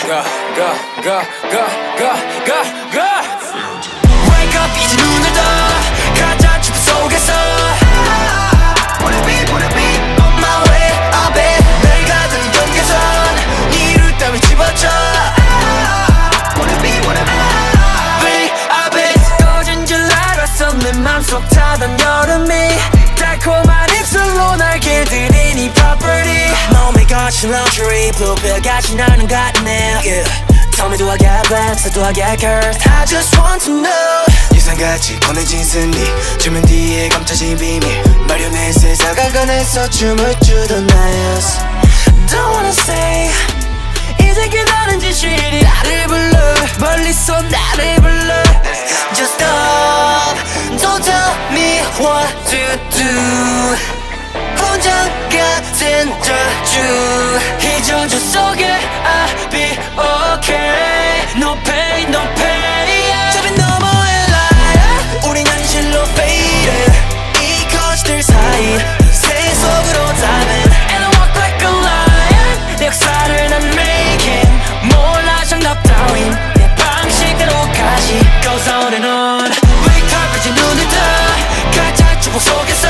Wake up 이제 눈을 떠 가짜 춤 속에서 Wanna be on my way up it 날 가던 경계선 네 이룰 따위 집어쳐 Wanna be up it 꺼진 줄 알았어 내 맘속 타던 여름이 달콤한 입술로 날 길들인 이 property 몸에 거친 luxury bluebill 같이 나는 같네 yeah. Tell me do I get blessed or do I get cursed I just want to know 예상같이 꺼내진 승리 주면 뒤에 감춰진 비밀 마련해 세상을 꺼내서 춤을 추던 나였어 Don't wanna say 이제 그다는 진실이 나를 불러 멀리서 나를 불러 Just stop Don't tell me what to do 혼자 같은 저주 이 저주 속에 I'll be okay No pain, no pain 저빈 너머의 liar 우린 현실로 faded 이 거짓들 사이 새 속으로 dive And I walk like a lion 내 역사를 난 making 몰라 정답 따윈 내 방식대로까지 Goes on and on Wake up 이제 눈을 떠 가짜 축복 속에서